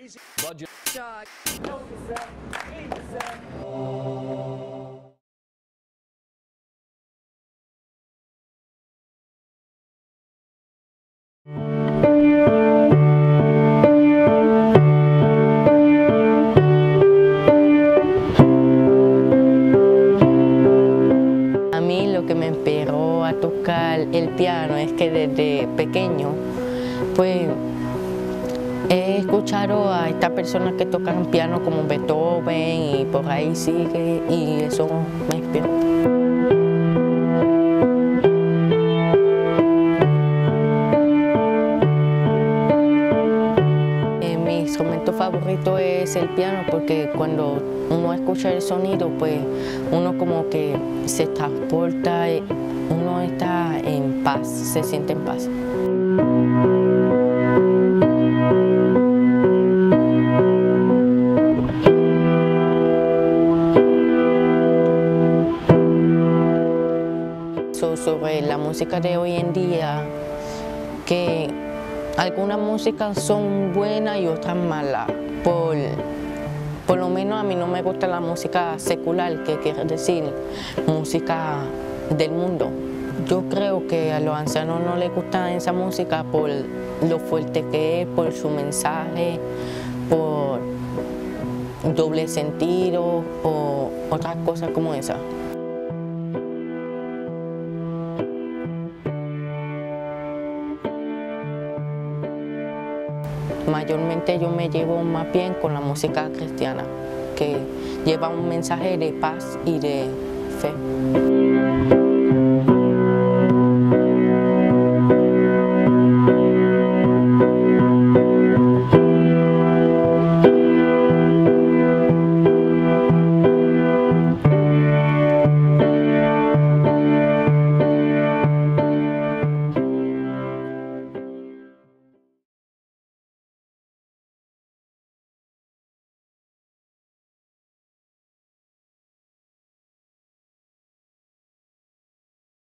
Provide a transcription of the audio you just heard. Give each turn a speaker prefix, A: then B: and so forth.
A: Budget.
B: A mí lo que me inspiró a tocar el piano es que desde pequeño, pues, he escuchado a estas personas que tocan piano como Beethoven y por ahí sigue, y eso me inspiró. Mi instrumento favorito es el piano porque cuando uno escucha el sonido, pues uno como que se transporta, uno está en paz, se siente en paz. Sobre la música de hoy en día, que algunas músicas son buenas y otras malas. Por lo menos a mí no me gusta la música secular, que quiere decir música del mundo. Yo creo que a los ancianos no les gusta esa música por lo fuerte que es, por su mensaje, por doble sentido o otras cosas como esa. Mayormente yo me llevo más bien con la música cristiana, que lleva un mensaje de paz y de fe.